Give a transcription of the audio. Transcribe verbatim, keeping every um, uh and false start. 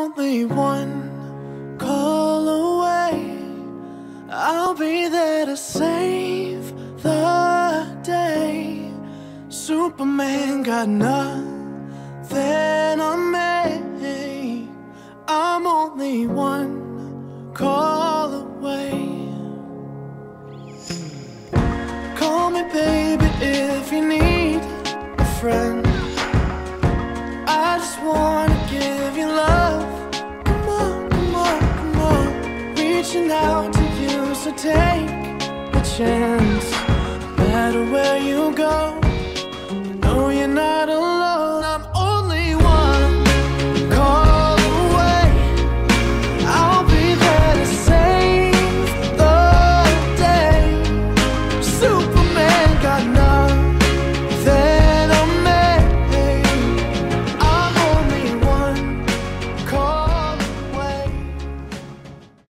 only one call away. I'll be there to save the day. Superman got nothing on me. I'm only one call away. Call me baby if you need a friend. I just wanna give you love. Come on, come on, come on. Reaching out to you, so take a chance. No matter where you go,